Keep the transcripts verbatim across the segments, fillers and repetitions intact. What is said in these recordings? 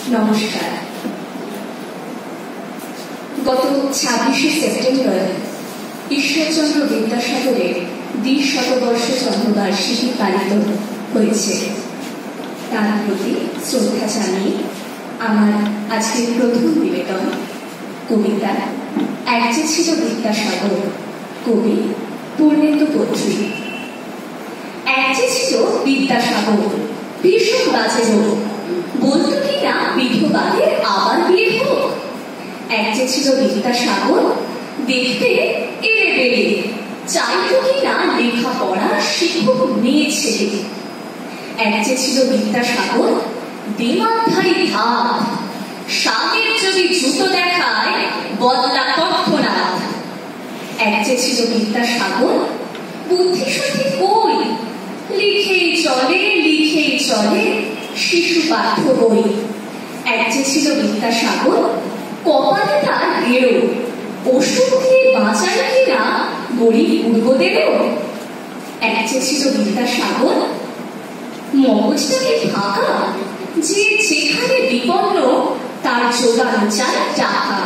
নমস্কার। গত ছাব্বিশে সেপ্টেম্বর ঈশ্বরচন্দ্র বিদ্যাসাগরের দ্বিশতবর্ষ জন্মবার্ষিকী পালিত হয়েছে। তার প্রতি শ্রদ্ধা জানিয়ে আমার আজকের প্রথম নিবেদন কবিতা এক যে ছিল বিদ্যাসাগর, কবি পূর্ণেন্দু পত্রী। এক যে ছিল বিদ্যাসাগর, ভীষণ বাজে লোক, বলতো কিনা বিধবাদের আবার বিয়ে হোক। এক যে ছিল বিদ্যাসাগর, দেখতে এলে বেড়ে, চাইতো কিনা লেখাপড়া শিক্ষক মেয়ে ছেলে। এক যে ছিল বিদ্যাসাগর, দেমানধারী ভাব, সাগের যদি জুতো দেখায় বদলা তৎক্ষণাৎ। এক যে ছিল বিদ্যাসাগর, বুদ্ধি শুদ্ধি কই, লিখেই চলে লিখেই চলে শিশু পাঠ্য বই। এক যে ছিল বিদ্যাসাগর, কপালে তার গেরো, ওষুধ দিয়ে বাঁচায় কিনা গরিব পূর্বদেরও। এক যে ছিল বিদ্যাসাগর, মগজটাকে ফাঁকা, যে যেখানে বিপন্ন তার জোগান চায় টাকা।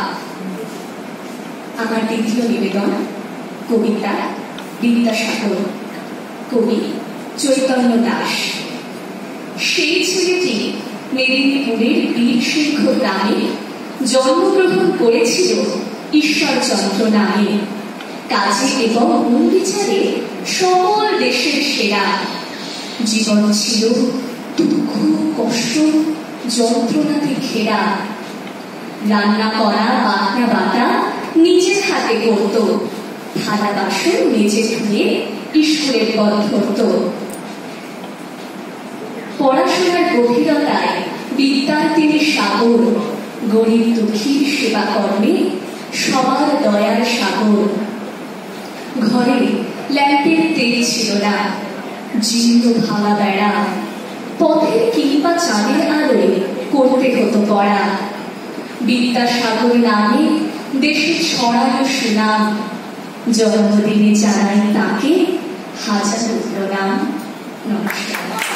আমার দ্বিতীয় নিবেদন কবিতা বিদ্যাসাগর, কবি চৈতন্য দাস। সেই ছেলেটি মেদিনীপুরের বীরসিংহ গ্রামে জন্মগ্রহণ করেছিল ঈশ্বরচন্দ্র নামে। কাজে এবং মন বিচারে সকল দেশের সেরা। জীবন ছিল দুঃখ কষ্ট যন্ত্রণাতে ঘেরা। রান্না করা বাটনা বাটা নিজের হাতে করত, থালা বাসন মেজে ধুয়ে স্কুলের পথ ধরত। পড়াশোনার গভীরতায় বিদ্যার তিনি সাগর, গরিব দুঃখীর সেবা কর্মে সবার দয়ার সাগর। ঘরে ল্যাম্পের তেল ছিল না, জীর্ণ ভাঙা বেড়া, পথের কিংবা চাঁদের আলোয় করতে হতো পড়া। বিদ্যাসাগর নামে দেশে ছড়ানো সুনাম, জন্মদিনে জানাই তাকে হাজার প্রণাম। নমস্কার।